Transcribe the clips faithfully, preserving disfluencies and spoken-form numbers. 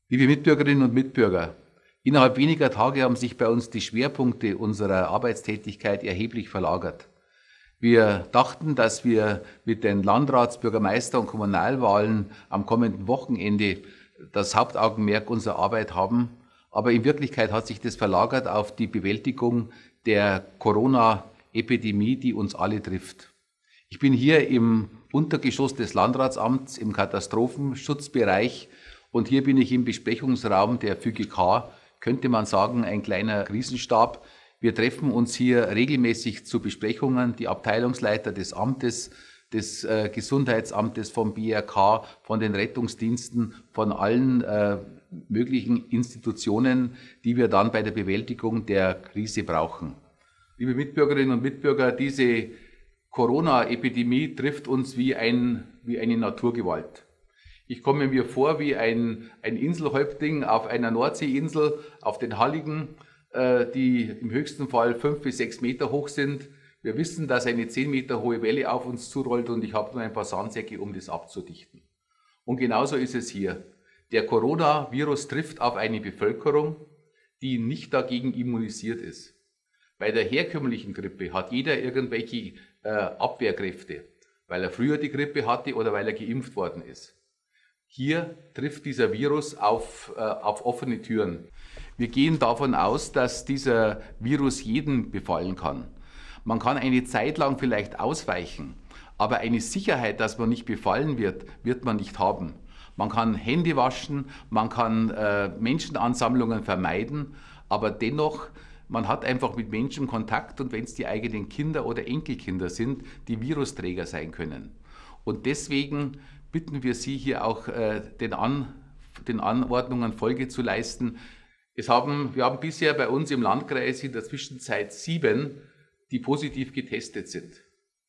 Liebe Mitbürgerinnen und Mitbürger, innerhalb weniger Tage haben sich bei uns die Schwerpunkte unserer Arbeitstätigkeit erheblich verlagert. Wir dachten, dass wir mit den Landrats-, Bürgermeister- und Kommunalwahlen am kommenden Wochenende das Hauptaugenmerk unserer Arbeit haben, aber in Wirklichkeit hat sich das verlagert auf die Bewältigung der Corona-Epidemie, die uns alle trifft. Ich bin hier im Untergeschoss des Landratsamts im Katastrophenschutzbereich und hier bin ich im Besprechungsraum der F G K, könnte man sagen, ein kleiner Krisenstab. Wir treffen uns hier regelmäßig zu Besprechungen, die Abteilungsleiter des Amtes, des äh, Gesundheitsamtes, vom B R K, von den Rettungsdiensten, von allen äh, möglichen Institutionen, die wir dann bei der Bewältigung der Krise brauchen. Liebe Mitbürgerinnen und Mitbürger, diese Corona-Epidemie trifft uns wie, ein, wie eine Naturgewalt. Ich komme mir vor wie ein, ein Inselhäuptling auf einer Nordseeinsel, auf den Halligen, äh, die im höchsten Fall fünf bis sechs Meter hoch sind. Wir wissen, dass eine zehn Meter hohe Welle auf uns zurollt und ich habe nur ein paar Sandsäcke, um das abzudichten. Und genauso ist es hier. Der Coronavirus trifft auf eine Bevölkerung, die nicht dagegen immunisiert ist. Bei der herkömmlichen Grippe hat jeder irgendwelche äh, Abwehrkräfte, weil er früher die Grippe hatte oder weil er geimpft worden ist. Hier trifft dieser Virus auf, äh, auf offene Türen. Wir gehen davon aus, dass dieser Virus jeden befallen kann. Man kann eine Zeit lang vielleicht ausweichen, aber eine Sicherheit, dass man nicht befallen wird, wird man nicht haben. Man kann Hände waschen, man kann äh, Menschenansammlungen vermeiden, aber dennoch, man hat einfach mit Menschen Kontakt und wenn es die eigenen Kinder oder Enkelkinder sind, die Virusträger sein können. Und deswegen bitten wir Sie hier auch äh, den, An, den Anordnungen Folge zu leisten. Es haben, wir haben bisher bei uns im Landkreis in der Zwischenzeit sieben, die positiv getestet sind.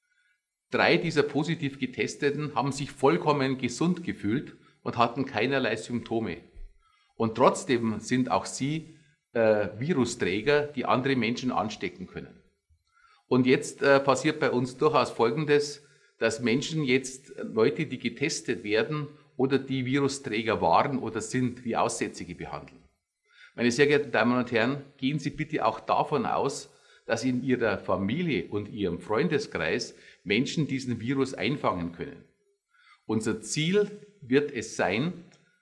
Drei dieser positiv Getesteten haben sich vollkommen gesund gefühlt und hatten keinerlei Symptome. Und trotzdem sind auch sie äh, Virusträger, die andere Menschen anstecken können. Und jetzt äh, passiert bei uns durchaus Folgendes, dass Menschen jetzt, Leute, die getestet werden oder die Virusträger waren oder sind, wie Aussätzige behandeln. Meine sehr geehrten Damen und Herren, gehen Sie bitte auch davon aus, dass in Ihrer Familie und Ihrem Freundeskreis Menschen diesen Virus einfangen können. Unser Ziel wird es sein,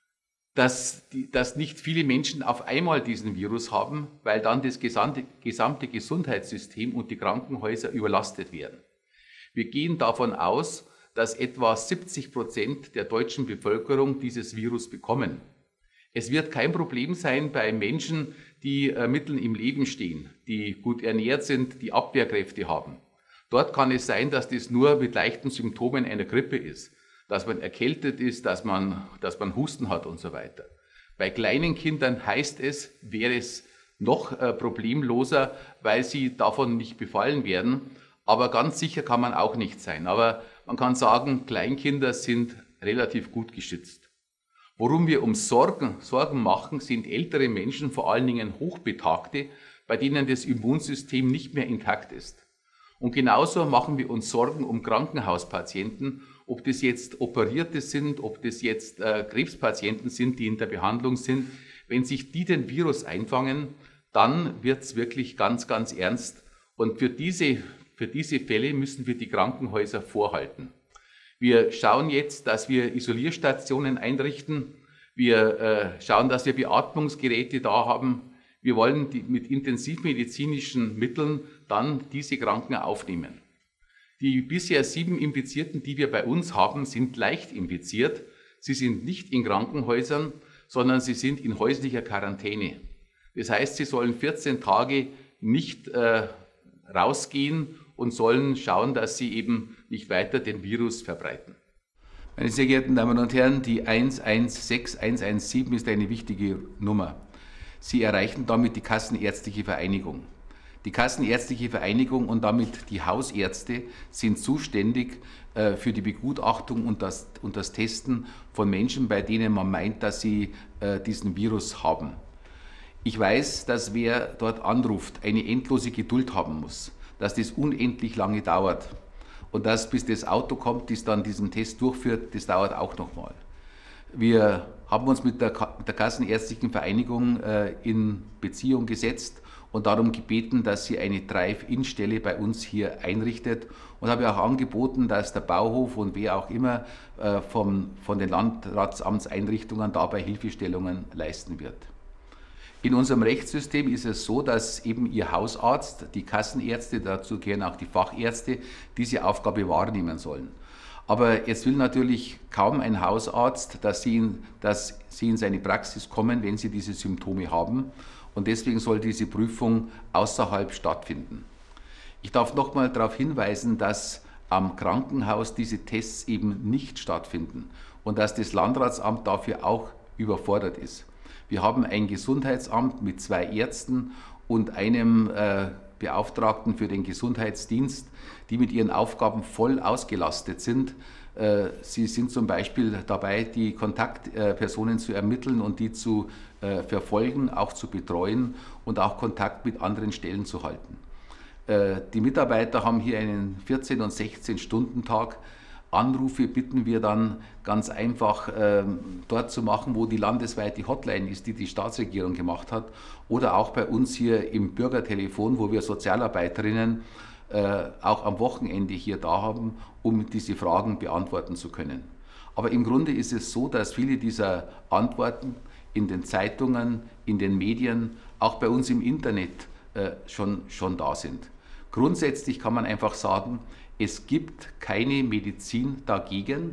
dass, die, dass nicht viele Menschen auf einmal diesen Virus haben, weil dann das gesamte, gesamte Gesundheitssystem und die Krankenhäuser überlastet werden. Wir gehen davon aus, dass etwa siebzig Prozent der deutschen Bevölkerung dieses Virus bekommen. Es wird kein Problem sein bei Menschen, die äh, mitten im Leben stehen, die gut ernährt sind, die Abwehrkräfte haben. Dort kann es sein, dass das nur mit leichten Symptomen einer Grippe ist, dass man erkältet ist, dass man, dass man Husten hat und so weiter. Bei kleinen Kindern heißt es, wäre es noch äh, problemloser, weil sie davon nicht befallen werden. Aber ganz sicher kann man auch nicht sein. Aber man kann sagen, Kleinkinder sind relativ gut geschützt. Worum wir uns Sorgen, Sorgen machen, sind ältere Menschen, vor allen Dingen Hochbetagte, bei denen das Immunsystem nicht mehr intakt ist. Und genauso machen wir uns Sorgen um Krankenhauspatienten, ob das jetzt Operierte sind, ob das jetzt äh, Krebspatienten sind, die in der Behandlung sind. Wenn sich die den Virus einfangen, dann wird es wirklich ganz, ganz ernst. Und für diese Für diese Fälle müssen wir die Krankenhäuser vorhalten. Wir schauen jetzt, dass wir Isolierstationen einrichten. Wir äh, schauen, dass wir Beatmungsgeräte da haben. Wir wollen die, mit intensivmedizinischen Mitteln dann diese Kranken aufnehmen. Die bisher sieben Infizierten, die wir bei uns haben, sind leicht infiziert. Sie sind nicht in Krankenhäusern, sondern sie sind in häuslicher Quarantäne. Das heißt, sie sollen vierzehn Tage nicht äh, rausgehen und sollen schauen, dass sie eben nicht weiter den Virus verbreiten. Meine sehr geehrten Damen und Herren, die eins eins sechs eins eins sieben ist eine wichtige Nummer. Sie erreichen damit die Kassenärztliche Vereinigung. Die Kassenärztliche Vereinigung und damit die Hausärzte sind zuständig äh, für die Begutachtung und das, und das Testen von Menschen, bei denen man meint, dass sie äh, diesen Virus haben. Ich weiß, dass wer dort anruft, eine endlose Geduld haben muss, dass das unendlich lange dauert und dass bis das Auto kommt, das dann diesen Test durchführt, das dauert auch nochmal. Wir haben uns mit der, mit der Kassenärztlichen Vereinigung äh, in Beziehung gesetzt und darum gebeten, dass sie eine Drive-In-Stelle bei uns hier einrichtet, und habe auch angeboten, dass der Bauhof und wer auch immer äh, vom, von den Landratsamtseinrichtungen dabei Hilfestellungen leisten wird. In unserem Rechtssystem ist es so, dass eben Ihr Hausarzt, die Kassenärzte, dazu gehören auch die Fachärzte, diese Aufgabe wahrnehmen sollen. Aber jetzt will natürlich kaum ein Hausarzt, dass Sie, in, dass Sie in seine Praxis kommen, wenn Sie diese Symptome haben. Und deswegen soll diese Prüfung außerhalb stattfinden. Ich darf nochmal darauf hinweisen, dass am Krankenhaus diese Tests eben nicht stattfinden und dass das Landratsamt dafür auch überfordert ist. Wir haben ein Gesundheitsamt mit zwei Ärzten und einem äh, Beauftragten für den Gesundheitsdienst, die mit ihren Aufgaben voll ausgelastet sind. Äh, sie sind zum Beispiel dabei, die Kontaktpersonen äh, zu ermitteln und die zu äh, verfolgen, auch zu betreuen und auch Kontakt mit anderen Stellen zu halten. Äh, die Mitarbeiter haben hier einen vierzehn- und sechzehn-Stunden-Tag. Anrufe bitten wir dann ganz einfach äh, dort zu machen, wo die landesweite Hotline ist, die die Staatsregierung gemacht hat, oder auch bei uns hier im Bürgertelefon, wo wir Sozialarbeiterinnen äh, auch am Wochenende hier da haben, um diese Fragen beantworten zu können. Aber im Grunde ist es so, dass viele dieser Antworten in den Zeitungen, in den Medien, auch bei uns im Internet äh, schon, schon da sind. Grundsätzlich kann man einfach sagen, es gibt keine Medizin dagegen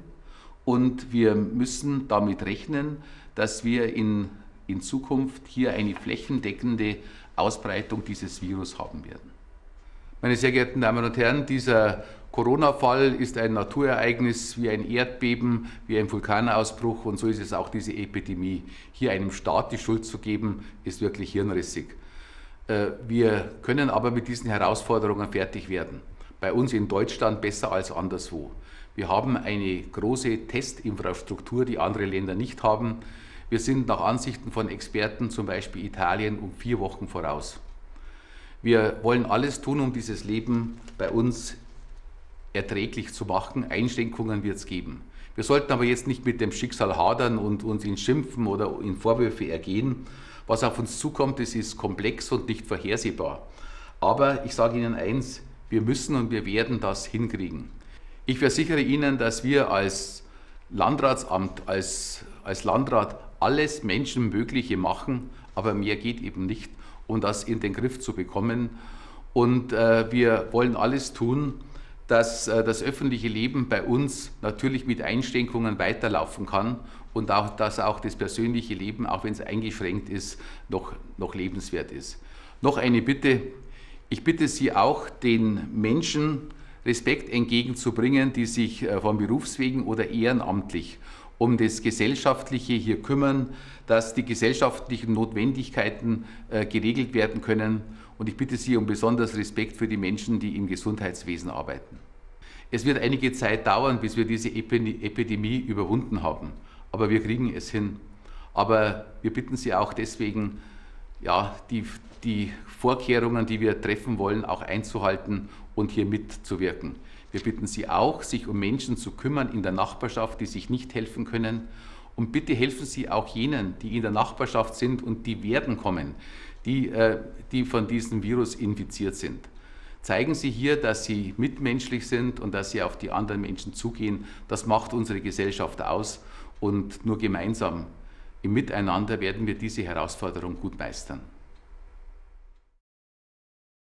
und wir müssen damit rechnen, dass wir in, in Zukunft hier eine flächendeckende Ausbreitung dieses Virus haben werden. Meine sehr geehrten Damen und Herren, dieser Corona-Fall ist ein Naturereignis wie ein Erdbeben, wie ein Vulkanausbruch, und so ist es auch diese Epidemie. Hier einem Staat die Schuld zu geben, ist wirklich hirnrissig. Wir können aber mit diesen Herausforderungen fertig werden. Bei uns in Deutschland besser als anderswo. Wir haben eine große Testinfrastruktur, die andere Länder nicht haben. Wir sind nach Ansichten von Experten, zum Beispiel Italien, um vier Wochen voraus. Wir wollen alles tun, um dieses Leben bei uns erträglich zu machen. Einschränkungen wird es geben. Wir sollten aber jetzt nicht mit dem Schicksal hadern und uns in Schimpfen oder in Vorwürfe ergehen. Was auf uns zukommt, das ist komplex und nicht vorhersehbar. Aber ich sage Ihnen eins, wir müssen und wir werden das hinkriegen. Ich versichere Ihnen, dass wir als Landratsamt, als, als Landrat alles Menschenmögliche machen, aber mehr geht eben nicht, um das in den Griff zu bekommen. Und äh, wir wollen alles tun, dass äh, das öffentliche Leben bei uns natürlich mit Einschränkungen weiterlaufen kann und auch, dass auch das persönliche Leben, auch wenn es eingeschränkt ist, noch, noch lebenswert ist. Noch eine Bitte. Ich bitte Sie auch, den Menschen Respekt entgegenzubringen, die sich von Berufswegen oder ehrenamtlich um das Gesellschaftliche hier kümmern, dass die gesellschaftlichen Notwendigkeiten geregelt werden können. Und ich bitte Sie um besonders Respekt für die Menschen, die im Gesundheitswesen arbeiten. Es wird einige Zeit dauern, bis wir diese Epidemie überwunden haben. Aber wir kriegen es hin. Aber wir bitten Sie auch deswegen, ja, die, die Vorkehrungen, die wir treffen wollen, auch einzuhalten und hier mitzuwirken. Wir bitten Sie auch, sich um Menschen zu kümmern in der Nachbarschaft, die sich nicht helfen können. Und bitte helfen Sie auch jenen, die in der Nachbarschaft sind und die werden kommen, die, äh, die von diesem Virus infiziert sind. Zeigen Sie hier, dass Sie mitmenschlich sind und dass Sie auf die anderen Menschen zugehen. Das macht unsere Gesellschaft aus, und nur gemeinsam im Miteinander werden wir diese Herausforderung gut meistern.